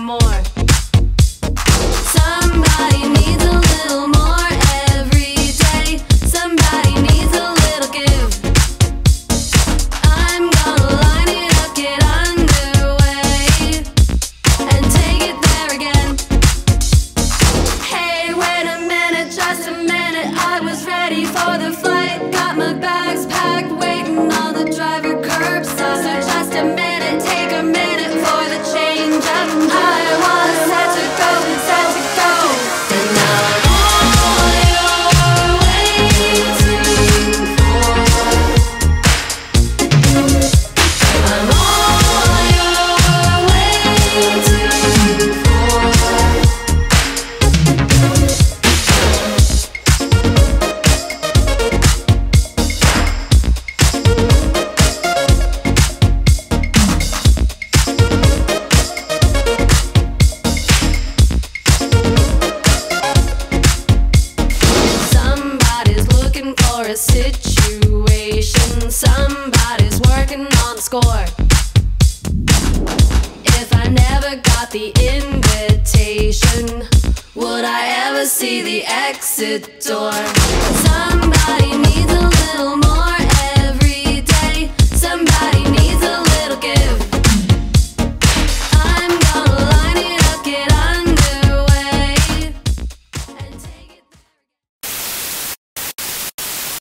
more. Somebody needs a little more every day. Somebody needs a little give. I'm gonna line it up, get underway, and take it there again. Hey, wait a minute, just a minute. I was ready for the flight. Got my bags packed, waiting on the driver curbside. So just a minute, take a minute for the change up. I was set to go, set to go. And now I'm all you're waiting for. I'm all you're waiting for. Somebody's looking for a situation. Somebody's working on the score. If I never got the invitation, would I ever see the exit door?